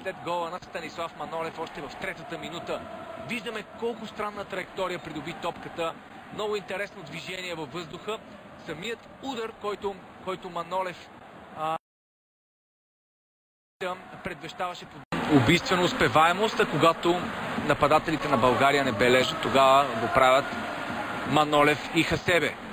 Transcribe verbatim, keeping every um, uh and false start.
след гола на Станислав Манолев още в третата минута. Виждаме колко странна траектория придоби топката. Много интересно движение във въздуха. Самият удар, който, който Манолев а, предвещаваше под убийствена успеваемост, а когато нападателите на България не бележат, тогава го правят Манолев и Хасебе.